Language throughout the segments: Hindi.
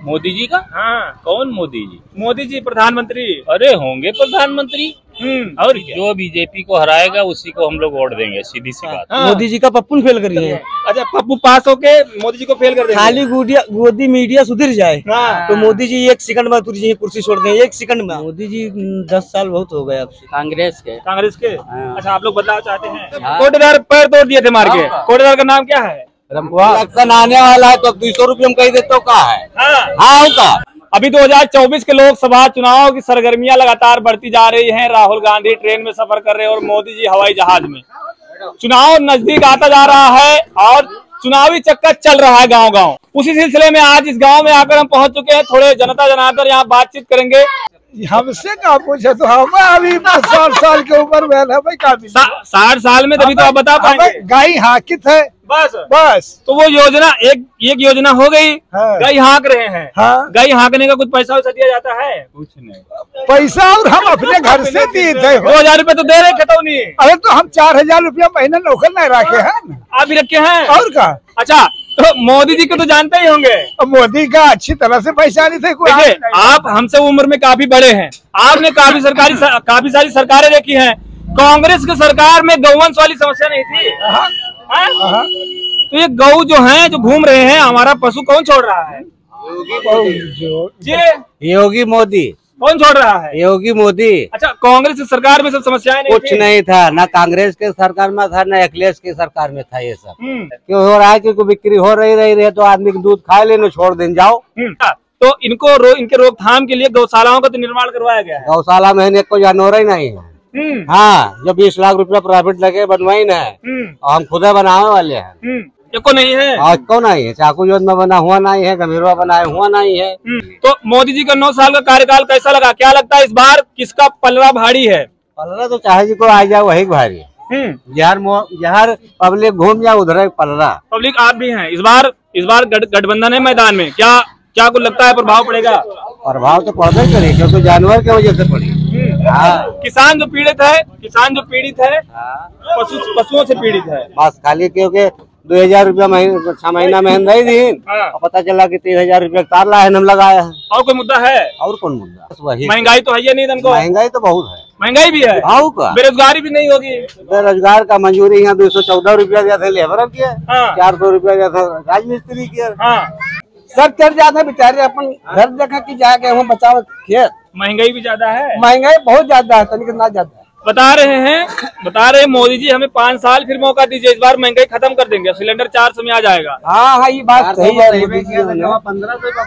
मोदी जी का? हाँ। कौन मोदी जी? मोदी जी प्रधानमंत्री। अरे होंगे प्रधानमंत्री। और क्या? जो बीजेपी को हराएगा उसी को हम लोग वोट देंगे, सीधी सी बात। हाँ। मोदी जी का पप्पू फेल करी है। अच्छा, पप्पू पास होके मोदी जी को फेल कर देंगे। खाली गोदी मीडिया सुधर जाए तो मोदी जी 1 सेकंड में कुर्सी छोड़ दें, 1 सेकंड में। मोदी जी 10 साल बहुत हो गए अब से। कांग्रेस के। अच्छा, आप लोग बदलाव चाहते हैं। कोटेदार पैर तोड़ दिए थे मार के। कोटेदार का नाम क्या है? इलेक्शन आने वाला है तो 200 रुपये में कही देते हो का है। हाँ का अभी 2024 के लोकसभा चुनाव की सरगर्मियां लगातार बढ़ती जा रही हैं। राहुल गांधी ट्रेन में सफर कर रहे हैं और मोदी जी हवाई जहाज में। चुनाव नजदीक आता जा रहा है और चुनावी चक्कर चल रहा है गांव गांव। उसी सिलसिले में आज इस गांव में आकर हम पहुंच चुके हैं। थोड़े जनता जनार्दन यहाँ बातचीत करेंगे। हमसे का पूछे तो हम अभी 60 साल के ऊपर में है भाई। काफी 60 साल में तभी तो आप बता पाएंगे। गाय हाकित है बस। तो वो योजना एक योजना हो गई। हाँ। गाय हाँक रहे हैं। हाँ। गाय हाँकने का कुछ पैसा वैसा दिया जाता है? कुछ नहीं। पैसा और हम अपने घर से दिए थे। 2000 रुपए तो दे रहे खतौनी। अरे तो हम 4000 रुपया महीना नौकर नहीं रखे हैं। आप भी रखे हैं? और का? अच्छा, तो मोदी जी को तो जानते ही होंगे। मोदी का अच्छी तरह से पैसा नहीं थे कोई। आप हमसे उम्र में काफी बड़े हैं। आपने काफी सारी सरकारें देखी हैं। कांग्रेस की सरकार में गौवंश वाली समस्या नहीं थी। तो ये गौ जो हैं जो घूम रहे हैं, हमारा पशु कौन छोड़ रहा है? योगी मोदी। कौन छोड़ रहा है? योगी मोदी। अच्छा, कांग्रेस की सरकार में सब समस्याएं नहीं कुछ नहीं था, ना कांग्रेस के सरकार में था, ना अखिलेश की सरकार में था। ये सब क्यों हो रहा है? क्योंकि बिक्री हो रही तो आदमी को दूध खा लेने छोड़ देने जाओ। तो इनके रोकथाम के लिए गौशालाओं का तो निर्माण करवाया गया है। गौशाला में एक को जानवर ही नहीं है। हाँ, जो 20 लाख रुपया प्रॉफिट लगे बनवाई न है, हम खुद बनाने वाले हैं। को नहीं है। आज को नहीं है। चाकू योजना बना हुआ नहीं है, गंभीरवा बनाया हुआ नहीं है। तो मोदी जी का 9 साल का कार्यकाल कैसा लगा? क्या लगता है इस बार किसका पलड़ा भारी है? पलड़ा तो चाहे जी को आ जाए वही भारी है। जहर पब्लिक घूम जाए उधर पलड़ा। पब्लिक आप भी हैं। इस बार गठबंधन है मैदान में। क्या कुछ लगता है प्रभाव पड़ेगा? प्रभाव तो पड़ता ही करेगा क्योंकि जानवर की वजह से पड़ी। किसान जो पीड़ित है पशुओं से पीड़ित है। बस खाली क्योंकि 2000 रुपया 6 महीना महंगाई ही दी और पता चला कि 3000 रुपया तार ला है, हम लगाया है। और कोई मुद्दा है? और कौन मुद्दा? बस वही। महंगाई तो है ही नहीं तुमको? महंगाई तो बहुत है। महंगाई भी है। का बेरोजगारी भी नहीं होगी? बेरोजगार का मंजूरी यहाँ 214 रुपया दिया था लेबर की। 400 रुपया दिया था राजमिस्त्री की। सब चढ़ जाते बेचारे, अपन घर देखा कि जाके हम बचाओ खेत। महंगाई भी ज्यादा है। महंगाई बहुत ज्यादा है, तनिक ना ज्यादा है। बता रहे मोदी जी हमें 5 साल फिर मौका दीजिए। इस बार महंगाई खत्म कर देंगे, सिलेंडर 400 में आ जाएगा। हाँ, ये बात सही है। 1500 पर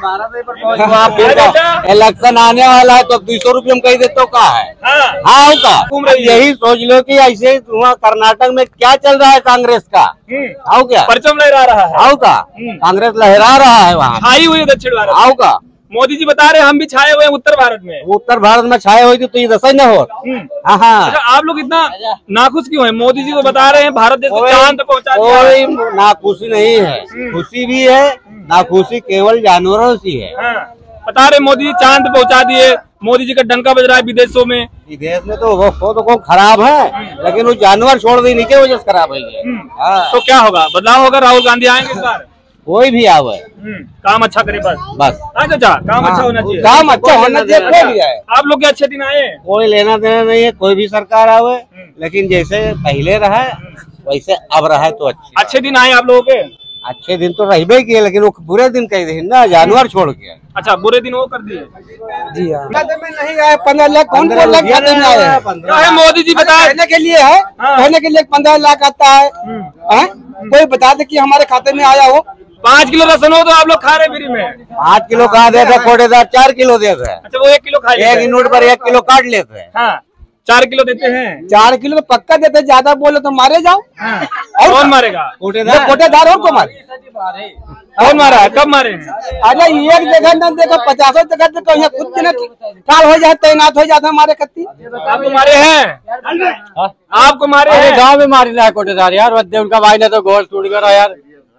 1200 इलेक्शन आने वाला है तो 200 रुपये में कही देते हो का है। हाँ का यही सोच लो कि ऐसे वहाँ कर्नाटक में क्या चल रहा है कांग्रेस का। आओ क्या परचम लहरा रहा है? आओ का कांग्रेस लहरा रहा है वहाँ, छाई हुई है दक्षिण भारत। आओ का मोदी जी बता रहे हम भी छाए हुए हैं उत्तर भारत में। उत्तर भारत में छाए हुए तो ये दशा न हो। अच्छा, आप लोग इतना नाखुश क्यों हैं? मोदी जी तो बता रहे हैं भारत देश को चांद तक पहुंचा दिया। कोई नाखुशी नहीं है, खुशी भी है। नाखुशी केवल जानवरों की है। बता रहे मोदी जी चांद पहुंचा दिए। मोदी जी का डंका बज रहा है विदेशों में। विदेश में तो वो खराब है, लेकिन वो जानवर छोड़ दी नहीं के वजह से खराब है। तो क्या होगा? बदलाव होगा? राहुल गांधी आएंगे इस बार? कोई भी आवे काम अच्छा करे बस। अच्छा, काम अच्छा होना चाहिए। काम अच्छा होना चाहिए। कोई भी आए, आप लोग के अच्छे दिन आए। कोई लेना देना नहीं है, कोई भी सरकार आवे, लेकिन जैसे पहले रहा वैसे अब रहा तो अच्छे दिन आए आप लोगों के। अच्छे दिन तो रह किए, लेकिन वो बुरे दिन कह दे ना, जानवर छोड़ के। अच्छा, बुरे दिन वो कर दिए। जी हाँ, खाते में नहीं आए 15 लाख। कौन 15 लाख खाते में आए? मोदी जी बताए कहने के लिए है, कहने के लिए 15 लाख आता है। कोई बता दे कि हमारे खाते में आया हो। 5 किलो राशन हो तो आप लोग खा रहे फ्री में? 5 किलो कहा देते कोटेदार, 4 किलो देते हैं। अच्छा, वो 1 किलो खा लेते हैं। एक नोट पर 1 किलो काट लेते हैं। हाँ, 4 किलो देते हैं। 4 किलो तो पक्का देते, ज्यादा बोले तो मारे जाओ। और कौन मारेगा? कोटेदार और को मारे? कौन मारा है? कब मारे हैं? अरे एक जगह न देखो 50 जगह देखो, खुद काल हो जाए, तैनात हो जाता हमारे कत्ती। आपको मारे हैं? आपको मारे हैं? गाँव में मारे है कोटेदार यार। उनका भाई ने तो गोल टूट गया यार।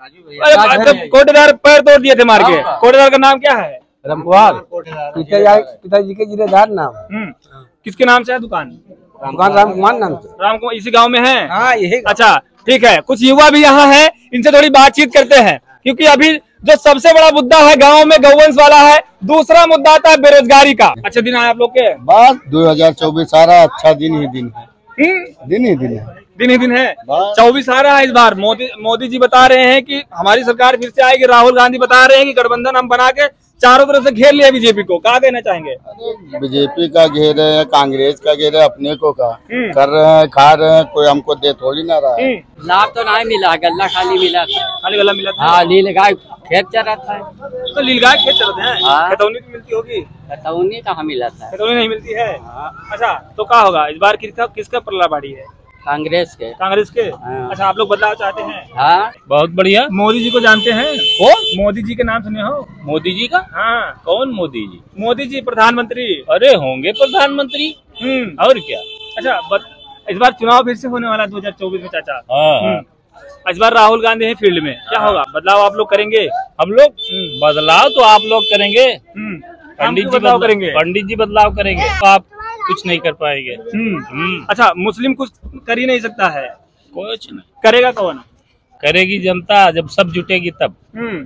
कोटेदार पैर तोड़ दिए थे मार के। कोटेदार का नाम क्या है? रामकुमार। पिताजी के जिलेदार नाम। किसके नाम से है दुकान? रामकुमार नाम से। रामकुमार इसी गांव में है? हाँ, यही। अच्छा, ठीक है। कुछ युवा भी यहाँ हैं, इनसे थोड़ी बातचीत करते हैं, क्योंकि अभी जो सबसे बड़ा मुद्दा है गांव में गौवंश वाला है। दूसरा मुद्दा आता है बेरोजगारी का। अच्छा दिन आए आप लोग के? बस 2024 सारा अच्छा दिन ही दिन है। दिन ही दिन है। दिन ही दिन है। 24 आ रहा है इस बार। मोदी जी बता रहे हैं कि हमारी सरकार फिर से आएगी। राहुल गांधी बता रहे हैं कि गठबंधन हम बना के चारों तरफ से घेर लिया बीजेपी को। क्या कहना चाहेंगे? बीजेपी का घेर है, कांग्रेस का घेर है, अपने को का कर रहे हैं, खा रहे हैं, कोई हमको दे थोड़ी ना रहा है। लाभ तो नहीं मिला, गल्ला खाली मिला था। खाली गला मिला था। हाँ, नील गाय खेत चरा था। तो नीलगाय खेत चलते हैं। हाँ। खतौनी भी मिलती होगी। खतौनी कहाँ मिला था? खतौनी नहीं मिलती है। अच्छा तो क्या होगा इस बार? किसका पल्ला भारी है? कांग्रेस के। कांग्रेस के। हाँ। अच्छा आप लोग बदलाव चाहते हैं? हाँ, बहुत बढ़िया। मोदी जी को जानते हैं? वो मोदी जी के नाम सुने हो? मोदी जी का? हाँ कौन मोदी जी? मोदी जी प्रधानमंत्री। अरे होंगे प्रधानमंत्री। और क्या? अच्छा इस बार चुनाव फिर से होने वाला है 2024 में चाचा। हाँ। इस बार राहुल गांधी है फील्ड में। क्या होगा? बदलाव आप लोग करेंगे? हम लोग बदलाव तो आप लोग करेंगे। पंडित जी बदलाव करेंगे। पंडित जी बदलाव करेंगे तो आप कुछ नहीं कर पाएंगे। अच्छा मुस्लिम कुछ कर ही नहीं सकता है? कुछ नहीं करेगा कौन? करेगी जनता जब सब जुटेगी तब।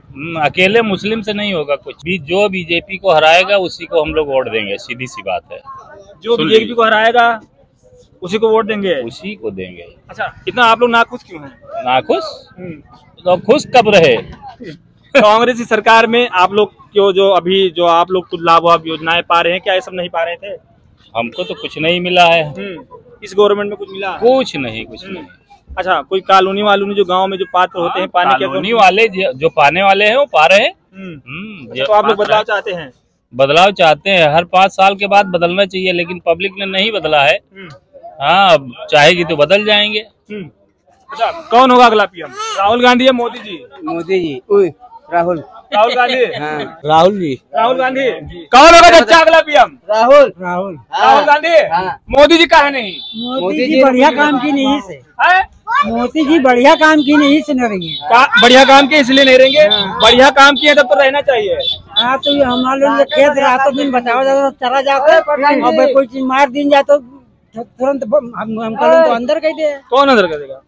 अकेले मुस्लिम से नहीं होगा कुछ भी। जो बीजेपी को हराएगा उसी को हम लोग वोट देंगे, सीधी सी बात है। जो बीजेपी को हराएगा उसी को वोट देंगे? उसी को देंगे। अच्छा इतना आप लोग नाखुश क्यों हैं? नाखुश? तो खुश कब रहे? कांग्रेस की सरकार में आप लोग क्यों जो आप लोग कुछ लाभ योजनाएं पा रहे हैं, क्या ये सब नहीं पा रहे थे? हमको तो कुछ नहीं मिला है। इस गवर्नमेंट में कुछ मिला? कुछ नहीं। अच्छा कोई कॉलोनी वालोनी जो गांव में जो पात्र होते हैं पानी के, कॉलोनी वाले जो पाने वाले हैं वो पा रहे हैं। तो आप लोग बदलाव चाहते हैं? बदलाव चाहते हैं। हर 5 साल के बाद बदलना चाहिए, लेकिन पब्लिक ने नहीं बदला है। हाँ अब चाहेगी तो बदल जाएंगे। अच्छा कौन होगा अगला पीएम? राहुल गांधी या मोदी जी? मोदी जी। राहुल गांधी। राहुल जी। राहुल गांधी। कौन होगा बच्चा अगला पीएम? राहुल गांधी। मोदी जी का है नहीं? मोदी जी बढ़िया काम की नहीं से। मोदी जी बढ़िया काम की नहीं से न रही है। बढ़िया काम किए इसलिए नहीं रहेंगे? बढ़िया काम किए तब तो रहना चाहिए। हाँ तो ये हमारे लोग खेत रातों दिन बचावा जाता तो चला जाता है। अब कोई चीज मार दिन जाए तो तुरंत हम तो अंदर कह दे। कौन अंदर कर देगा?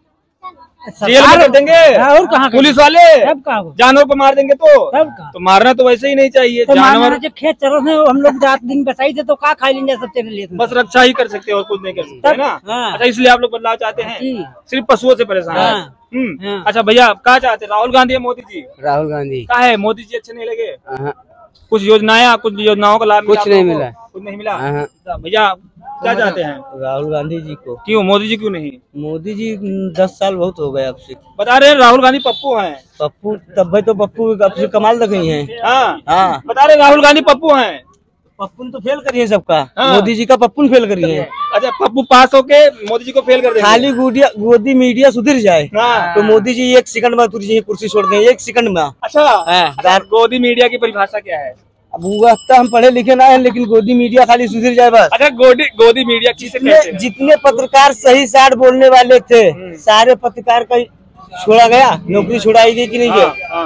जेल में कर देंगे। और कहाँ? पुलिस वाले जानवर को मार देंगे तो मारना तो वैसे ही नहीं चाहिए। तो जानवर जो खेत चलो हम लोग रात दिन बचाई थे तो क्या खा लेंगे सब चले लिए। बस रक्षा ही कर सकते और कुछ नहीं कर सकते है ना। अच्छा इसलिए आप लोग बदलाव चाहते हैं? सिर्फ पशुओं से परेशान है। अच्छा भैया क्या चाहते हैं? राहुल गांधी या मोदी जी? राहुल गांधी। क्या है मोदी जी अच्छे नहीं लगे? कुछ योजनाओं का लाभ कुछ नहीं मिला। कुछ नहीं मिला। भैया क्या चाहते हैं? राहुल गांधी जी को। क्यों? मोदी जी क्यों नहीं? मोदी जी 10 साल बहुत हो गए आपसे। बता रहे हैं राहुल गांधी पप्पू हैं। पप्पू तब भाई तो पप्पू आपसे कमाल लग गई है। हाँ बता रहे राहुल गांधी पप्पू हैं। पप्पू तो फेल करी है सबका। मोदी जी का पप्पू फेल करी है। अच्छा पप्पू पास होके मोदी जी को फेल कर देंगे। खाली गोदी मीडिया सुधर जाए तो मोदी जी 1 सेकंड में कुर्सी छोड़ देंगे। 1 सेकंड में। अच्छा गोदी मीडिया की परिभाषा क्या है? अब वो हम पढ़े लिखे ना है, लेकिन गोदी मीडिया खाली सुधर जाए बस। अच्छा गोदी मीडिया किसे कहते हैं? जितने पत्रकार सही साठ बोलने वाले थे सारे पत्रकार का छोड़ा गया। नौकरी छुड़ाई गई कि नहीं गई?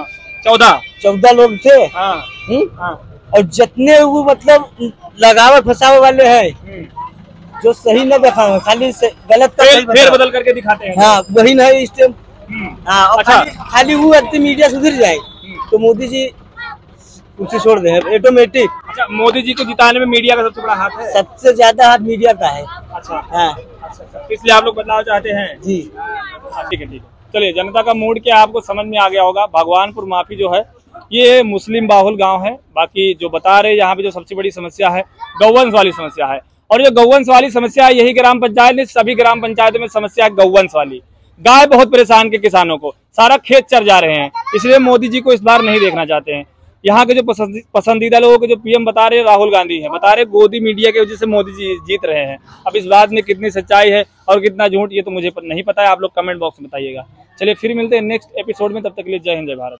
14 लोग थे। और जितने वो मतलब लगावे फंसावे वाले हैं जो सही न दिखावे, खाली गलत फेर बदल करके दिखाते हैं। हाँ वही नहीं इस टाइम। अच्छा खाली वो मीडिया सुधर जाए तो मोदी जी कुर्सी छोड़ दे ऑटोमेटिक। अच्छा मोदी जी को जिताने में मीडिया का सबसे बड़ा हाथ है? सबसे ज्यादा हाथ मीडिया का है। अच्छा इसलिए आप लोग बदलाव चाहते हैं? जी ठीक है। चलिए जनता का मूड क्या आपको समझ में आ गया होगा। भगवानपुर माफी जो है ये मुस्लिम बाहुल गांव है। बाकी जो बता रहे यहाँ पे जो सबसे बड़ी समस्या है गौवंश वाली समस्या है। और जो गौवंश वाली समस्या है यही ग्राम पंचायत ने सभी ग्राम पंचायतों में समस्या है गौवंश वाली। गाय बहुत परेशान के किसानों को, सारा खेत चर जा रहे हैं। इसलिए मोदी जी को इस बार नहीं देखना चाहते हैं। यहाँ के जो पसंदीदा लोगों के जो पीएम बता रहे हैं राहुल गांधी हैं। बता रहे गोदी मीडिया की वजह से मोदी जी जीत रहे हैं। अब इस बात में कितनी सच्चाई है और कितना झूठ ये तो मुझे नहीं पता है। आप लोग कमेंट बॉक्स में बताइएगा। चलिए फिर मिलते हैं नेक्स्ट एपिसोड में। तब तक के लिए जय हिंद जय भारत।